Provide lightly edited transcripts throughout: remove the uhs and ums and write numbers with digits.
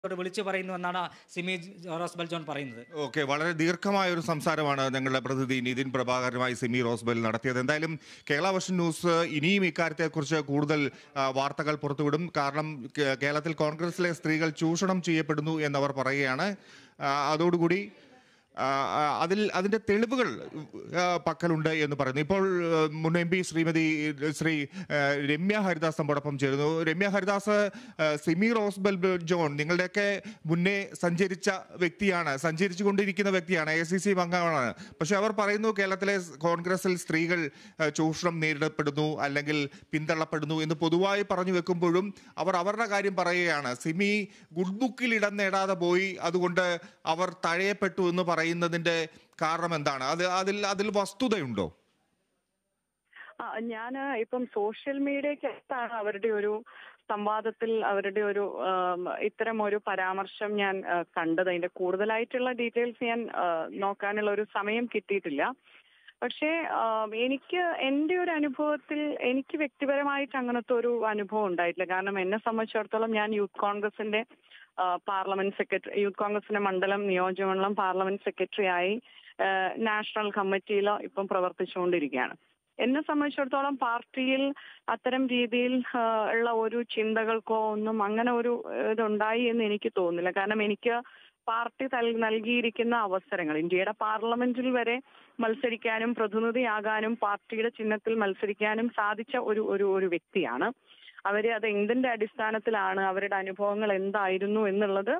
വിളിച്ചു പറയുന്നു എന്നാണ് സിമി റോസ്ബൽ ജോൺ പറയുന്നത്. ഓക്കെ, വളരെ ദീർഘമായ ഒരു സംസാരമാണ് ഞങ്ങളുടെ പ്രതിനിധി നിതിൻ പ്രഭാകരനുമായി സിമി റോസ്ബൽ നടത്തിയത്. എന്തായാലും കേരള വിഷൻ ന്യൂസ് ഇനിയും ഇക്കാര്യത്തെക്കുറിച്ച് കൂടുതൽ വാർത്തകൾ പുറത്തുവിടും. കാരണം കേരളത്തിൽ കോൺഗ്രസിലെ സ്ത്രീകൾ ചൂഷണം ചെയ്യപ്പെടുന്നു എന്നവർ പറയുകയാണ്. അതോടുകൂടി അതിന്റെ തെളിവുകൾ പക്കലുണ്ട് എന്ന് പറയുന്നു. ഇപ്പോൾ മുൻ MP ശ്രീ രമ്യ ഹരിദാസ് നമ്മോടൊപ്പം ചേരുന്നു. രമ്യ ഹരിദാസ്, സിമി റോസ്ബൽ ജോൺ നിങ്ങളുടെയൊക്കെ മുന്നേ സഞ്ചരിച്ചു കൊണ്ടിരിക്കുന്ന വ്യക്തിയാണ്, ACC അംഗമാണ്. പക്ഷെ അവർ പറയുന്നു കേരളത്തിലെ കോൺഗ്രസിൽ സ്ത്രീകൾ ചൂഷണം നേരിടപ്പെടുന്നു അല്ലെങ്കിൽ പിന്തള്ളപ്പെടുന്നു എന്ന് പൊതുവായി പറഞ്ഞു വെക്കുമ്പോഴും അവർ അവരുടെ കാര്യം പറയുകയാണ്. സിമി ഗുഡ് ബുക്കിൽ ഇടം നേടാതെ പോയി, അതുകൊണ്ട് അവർ തഴയപ്പെട്ടു എന്ന് പറയുന്നതിന്റെ കാരണം എന്താണ്? അതിൽ വസ്തുതയുണ്ടോ? ഞാൻ ഇപ്പം സോഷ്യൽ മീഡിയക്കകത്താണ് അവരുടെ ഒരു സംവാദത്തിൽ അവരുടെ ഒരു ഇത്തരം ഒരു പരാമർശം ഞാൻ കണ്ടത്. അതിന്റെ കൂടുതലായിട്ടുള്ള ഡീറ്റെയിൽസ് ഞാൻ നോക്കാനുള്ള ഒരു സമയം കിട്ടിയിട്ടില്ല. പക്ഷേ എനിക്ക് എൻ്റെ ഒരു അനുഭവത്തിൽ എനിക്ക് വ്യക്തിപരമായിട്ട് അങ്ങനത്തെ ഒരു അനുഭവം ഉണ്ടായിട്ടില്ല. കാരണം എന്നെ സംബന്ധിച്ചിടത്തോളം ഞാൻ യൂത്ത് കോൺഗ്രസിന്റെ പാർലമെന്റ് സെക്രട്ടറി, യൂത്ത് കോൺഗ്രസിന്റെ മണ്ഡലം നിയോജകമണ്ഡലം പാർലമെന്റ് സെക്രട്ടറി ആയി നാഷണൽ കമ്മിറ്റിയിൽ ഇപ്പം പ്രവർത്തിച്ചുകൊണ്ടിരിക്കുകയാണ്. എന്നെ സംബന്ധിച്ചിടത്തോളം പാർട്ടിയിൽ അത്തരം രീതിയിൽ ഉള്ള ഒരു ചിന്തകൾക്കോ ഒന്നും അങ്ങനെ ഒരു ഇതുണ്ടായി എന്ന് എനിക്ക് തോന്നുന്നില്ല. കാരണം എനിക്ക് പാർട്ടി നൽകിയിരിക്കുന്ന അവസരങ്ങൾ, ഇന്ത്യയുടെ പാർലമെന്റിൽ വരെ മത്സരിക്കാനും പ്രതിനിധിയാകാനും പാർട്ടിയുടെ ചിഹ്നത്തിൽ മത്സരിക്കാനും സാധിച്ച ഒരു വ്യക്തിയാണ്. അത് എന്തിന്റെ അടിസ്ഥാനത്തിലാണ്, അവരുടെ അനുഭവങ്ങൾ എന്തായിരുന്നു എന്നുള്ളത്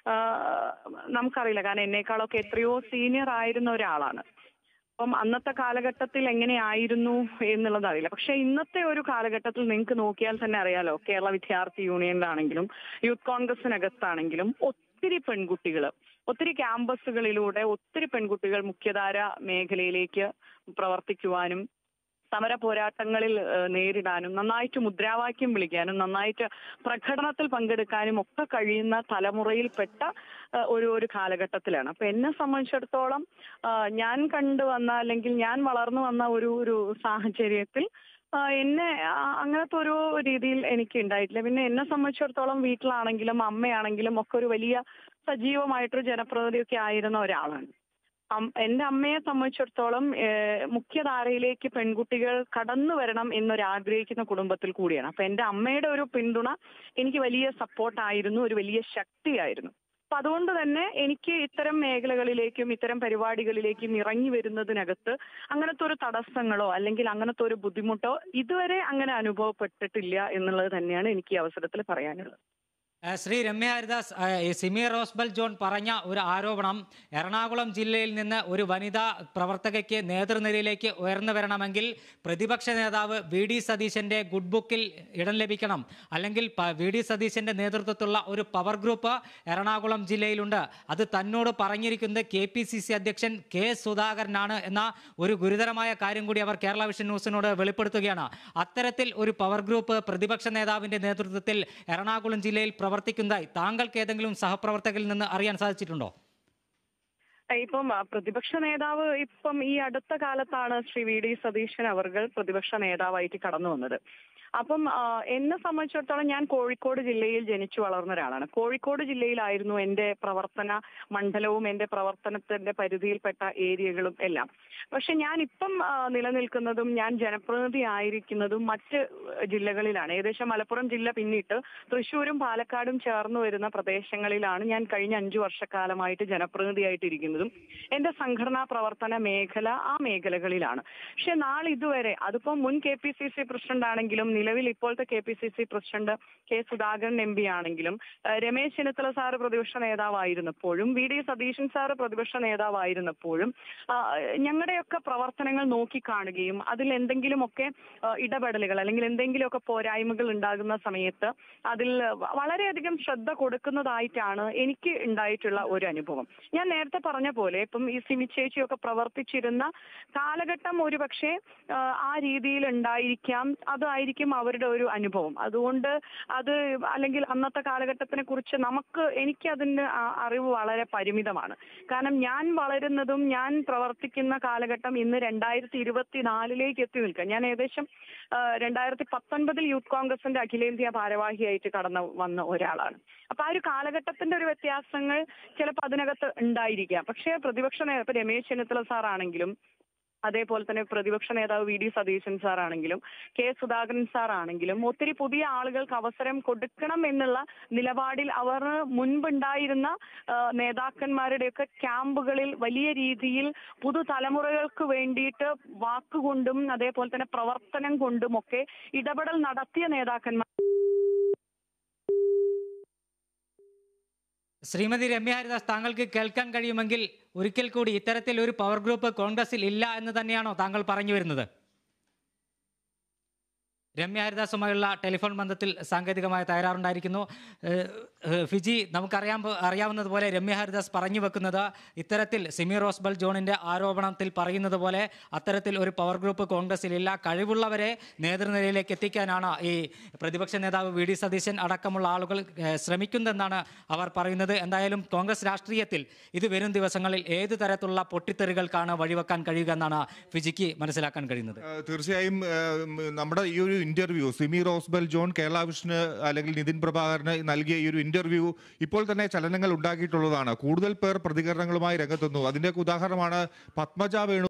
നമുക്കറിയില്ല. കാരണം എന്നേക്കാളൊക്കെ എത്രയോ സീനിയർ ആയിരുന്ന ഒരാളാണ്. അപ്പം അന്നത്തെ കാലഘട്ടത്തിൽ എങ്ങനെയായിരുന്നു എന്നുള്ളത് അറിയില്ല. പക്ഷെ ഇന്നത്തെ ഒരു കാലഘട്ടത്തിൽ നിങ്ങൾക്ക് നോക്കിയാൽ തന്നെ അറിയാലോ, കേരള വിദ്യാർത്ഥി യൂണിയനിലാണെങ്കിലും യൂത്ത് കോൺഗ്രസിനകത്താണെങ്കിലും ഒത്തിരി പെൺകുട്ടികൾ, ഒത്തിരി ക്യാമ്പസുകളിലൂടെ ഒത്തിരി പെൺകുട്ടികൾ മുഖ്യധാര മേഖലയിലേക്ക് പ്രവർത്തിക്കുവാനും സമര പോരാട്ടങ്ങളിൽ നേരിടാനും നന്നായിട്ട് മുദ്രാവാക്യം വിളിക്കാനും നന്നായിട്ട് പ്രകടനത്തിൽ പങ്കെടുക്കാനും ഒക്കെ കഴിയുന്ന തലമുറയിൽപ്പെട്ട ഒരു കാലഘട്ടത്തിലാണ്. അപ്പൊ എന്നെ സംബന്ധിച്ചിടത്തോളം ഞാൻ കണ്ടുവന്ന അല്ലെങ്കിൽ ഞാൻ വളർന്നു വന്ന ഒരു സാഹചര്യത്തിൽ എന്നെ അങ്ങനത്തെ ഒരു രീതിയിൽ എനിക്ക് ഉണ്ടായിട്ടില്ല. പിന്നെ എന്നെ സംബന്ധിച്ചിടത്തോളം വീട്ടിലാണെങ്കിലും അമ്മയാണെങ്കിലും ഒക്കെ ഒരു വലിയ സജീവമായിട്ടൊരു ജനപ്രതിനിധിയൊക്കെ ആയിരുന്ന ഒരാളാണ്. എന്റെ അമ്മയെ സംബന്ധിച്ചിടത്തോളം മുഖ്യധാരയിലേക്ക് പെൺകുട്ടികൾ കടന്നു വരണം എന്നൊരാഗ്രഹിക്കുന്ന കുടുംബത്തിൽ കൂടിയാണ്. അപ്പൊ എന്റെ അമ്മയുടെ ഒരു പിന്തുണ എനിക്ക് വലിയ സപ്പോർട്ടായിരുന്നു, ഒരു വലിയ ശക്തിയായിരുന്നു. അപ്പൊ അതുകൊണ്ട് തന്നെ എനിക്ക് ഇത്തരം മേഖലകളിലേക്കും ഇത്തരം പരിപാടികളിലേക്കും ഇറങ്ങി വരുന്നതിനകത്ത് അങ്ങനത്തെ ഒരു തടസ്സങ്ങളോ അല്ലെങ്കിൽ അങ്ങനത്തെ ഒരു ബുദ്ധിമുട്ടോ ഇതുവരെ അങ്ങനെ അനുഭവപ്പെട്ടിട്ടില്ല എന്നുള്ളത് തന്നെയാണ് എനിക്ക് ഈ അവസരത്തിൽ പറയാനുള്ളത്. ശ്രീ രമ്യ ഹരിദാസ്, സിമി റോസ്ബൽ ജോൺ പറഞ്ഞ ഒരു ആരോപണം, എറണാകുളം ജില്ലയിൽ നിന്ന് ഒരു വനിതാ പ്രവർത്തകയ്ക്ക് നേതൃനിരയിലേക്ക് ഉയർന്നു വരണമെങ്കിൽ പ്രതിപക്ഷ നേതാവ് VD സതീശൻ്റെ ഗുഡ് ബുക്കിൽ ഇടം ലഭിക്കണം, അല്ലെങ്കിൽ VD സതീശൻ്റെ നേതൃത്വത്തിലുള്ള ഒരു പവർ ഗ്രൂപ്പ് എറണാകുളം ജില്ലയിലുണ്ട്, അത് തന്നോട് പറഞ്ഞിരിക്കുന്നത് KPCC അധ്യക്ഷൻ K സുധാകരനാണ് എന്ന ഒരു ഗുരുതരമായ കാര്യം കൂടി അവർ കേരള വിഷൻ ന്യൂസിനോട് വെളിപ്പെടുത്തുകയാണ്. അത്തരത്തിൽ ഒരു പവർ ഗ്രൂപ്പ് പ്രതിപക്ഷ നേതാവിൻ്റെ നേതൃത്വത്തിൽ എറണാകുളം ജില്ലയിൽ പ്രവർത്തിക്കുന്നതായി താങ്കൾക്ക് ഏതെങ്കിലും സഹപ്രവർത്തകരിൽ നിന്ന് അറിയാൻ സാധിച്ചിട്ടുണ്ടോ? ഇപ്പം പ്രതിപക്ഷ നേതാവ് ഇപ്പം ഈ അടുത്ത കാലത്താണ് ശ്രീ VD സതീശൻ അവർ പ്രതിപക്ഷ നേതാവായിട്ട് കടന്നു വന്നത്. അപ്പം എന്നെ സംബന്ധിച്ചിടത്തോളം ഞാൻ കോഴിക്കോട് ജില്ലയിൽ ജനിച്ചു വളർന്ന ഒരാളാണ്. കോഴിക്കോട് ജില്ലയിലായിരുന്നു എൻ്റെ പ്രവർത്തന മണ്ഡലവും എൻ്റെ പ്രവർത്തനത്തിന്റെ പരിധിയിൽപ്പെട്ട ഏരിയകളും എല്ലാം. പക്ഷെ ഞാൻ ഇപ്പം നിലനിൽക്കുന്നതും ഞാൻ ജനപ്രതിനിധി ആയിരിക്കുന്നതും മറ്റ് ജില്ലകളിലാണ്. ഏകദേശം മലപ്പുറം ജില്ല പിന്നിട്ട് തൃശ്ശൂരും പാലക്കാടും ചേർന്ന് വരുന്ന പ്രദേശങ്ങളിലാണ് ഞാൻ കഴിഞ്ഞ 5 വർഷക്കാലമായിട്ട് ജനപ്രതിനിധിയായിട്ടിരിക്കുന്നതും എൻ്റെ സംഘടനാ പ്രവർത്തന മേഖല ആ മേഖലകളിലാണ്. പക്ഷെ നാളിതുവരെ അതിപ്പം മുൻ KPCC പ്രസിഡന്റ് ആണെങ്കിലും നിലവിൽ ഇപ്പോഴത്തെ KPCC president K Sudhakaran MP ആണെങ്കിലും രമേശ് ചെന്നിത്തല സാറ് പ്രതിപക്ഷ നേതാവായിരുന്നപ്പോഴും VD സതീശൻ സാറ് പ്രതിപക്ഷ നേതാവായിരുന്നപ്പോഴും ഞങ്ങളുടെയൊക്കെ പ്രവർത്തനങ്ങൾ നോക്കിക്കാണുകയും അതിൽ എന്തെങ്കിലുമൊക്കെ ഇടപെടലുകൾ അല്ലെങ്കിൽ എന്തെങ്കിലുമൊക്കെ പോരായ്മകൾ ഉണ്ടാകുന്ന സമയത്ത് അതിൽ വളരെയധികം ശ്രദ്ധ കൊടുക്കുന്നതായിട്ടാണ് എനിക്ക് ഉണ്ടായിട്ടുള്ള ഒരു അനുഭവം. ഞാൻ നേരത്തെ പറഞ്ഞ പോലെ ഇപ്പം ഈ സിമി ചേച്ചിയൊക്കെ പ്രവർത്തിച്ചിരുന്ന കാലഘട്ടം ഒരു പക്ഷേ ആ രീതിയിൽ ഉണ്ടായിരിക്കാം, അതായിരിക്കും അവരുടെ ഒരു അനുഭവം. അതുകൊണ്ട് അത് അല്ലെങ്കിൽ അന്നത്തെ കാലഘട്ടത്തിനെ കുറിച്ച് എനിക്കതിന് അറിവ് വളരെ പരിമിതമാണ്. കാരണം ഞാൻ വളരുന്നതും ഞാൻ പ്രവർത്തിക്കുന്ന കാലഘട്ടം ഇന്ന് 2024 എത്തി നിൽക്കുക. ഞാൻ ഏകദേശം 2019 യൂത്ത് കോൺഗ്രസിന്റെ അഖിലേന്ത്യാ ഭാരവാഹിയായിട്ട് കടന്നു വന്ന ഒരാളാണ്. അപ്പൊ ആ ഒരു കാലഘട്ടത്തിന്റെ ഒരു വ്യത്യാസങ്ങൾ ചിലപ്പോൾ അതിനകത്ത് ഉണ്ടായിരിക്കാം. പക്ഷേ പ്രതിപക്ഷ നേതാവ് രമേശ് ചെന്നിത്തല സാറാണെങ്കിലും അതേപോലെ തന്നെ പ്രതിപക്ഷ നേതാവ് വി ഡി സതീശൻ സാറാണെങ്കിലും കെ സുധാകരൻ സാറാണെങ്കിലും ഒത്തിരി പുതിയ ആളുകൾക്ക് അവസരം കൊടുക്കണം എന്നുള്ള നിലപാടിൽ അവർ മുൻപുണ്ടായിരുന്ന നേതാക്കന്മാരുടെയൊക്കെ ക്യാമ്പുകളിൽ വലിയ രീതിയിൽ പുതുതലമുറകൾക്ക് വേണ്ടിയിട്ട് വാക്കുകൊണ്ടും അതേപോലെ തന്നെ പ്രവർത്തനം കൊണ്ടുമൊക്കെ ഇടപെടൽ നടത്തിയ നേതാക്കന്മാർ. ശ്രീമതി രമ്യ ഹരിദാസ്, താങ്കൾക്ക് കേൾക്കാൻ കഴിയുമെങ്കിൽ ഒരിക്കൽ കൂടി ഇത്തരത്തിൽ ഒരു പവർ ഗ്രൂപ്പ് കോൺഗ്രസിൽ ഇല്ല എന്ന് തന്നെയാണോ താങ്കൾ പറഞ്ഞു വരുന്നത്? രമ്യ ഹരിദാസുമായുള്ള ടെലിഫോൺ ബന്ധത്തിൽ സാങ്കേതികമായ തകരാറുണ്ടായിരിക്കുന്നു. ഫിജി, അറിയാവുന്നതുപോലെ രമ്യ ഹരിദാസ് പറഞ്ഞു വെക്കുന്നത് ഇത്തരത്തിൽ സിമി റോസ്ബൽ ജോണിൻ്റെ ആരോപണത്തിൽ പറയുന്നത് പോലെ അത്തരത്തിൽ ഒരു പവർ ഗ്രൂപ്പ് കോൺഗ്രസിലില്ല, കഴിവുള്ളവരെ നേതൃനിരയിലേക്ക് എത്തിക്കാനാണ് ഈ പ്രതിപക്ഷ നേതാവ് വി ഡി സതീശൻ അടക്കമുള്ള ആളുകൾ ശ്രമിക്കുന്നതെന്നാണ് അവർ പറയുന്നത്. എന്തായാലും കോൺഗ്രസ് രാഷ്ട്രീയത്തിൽ ഇത് വരും ദിവസങ്ങളിൽ ഏത് തരത്തിലുള്ള പൊട്ടിത്തെറികൾക്കാണ് വഴിവെക്കാൻ കഴിയുക എന്നാണ് ഫിജിക്ക് മനസ്സിലാക്കാൻ കഴിയുന്നത്. തീർച്ചയായും നമ്മുടെ ഈ ഒരു ഇന്റർവ്യൂ സിമി റോസ്ബൽ ജോൺ കേരള വിഷന് അല്ലെങ്കിൽ നിതിൻ പ്രഭാകരന് നൽകിയ ഈ ഒരു ഇന്റർവ്യൂ ഇപ്പോൾ തന്നെ ചലനങ്ങൾ ഉണ്ടാക്കിയിട്ടുള്ളതാണ്. കൂടുതൽ പേർ പ്രതികരണങ്ങളുമായി രംഗത്തുന്നു. അതിന്റെ ഉദാഹരണമാണ് പത്മജ വേണു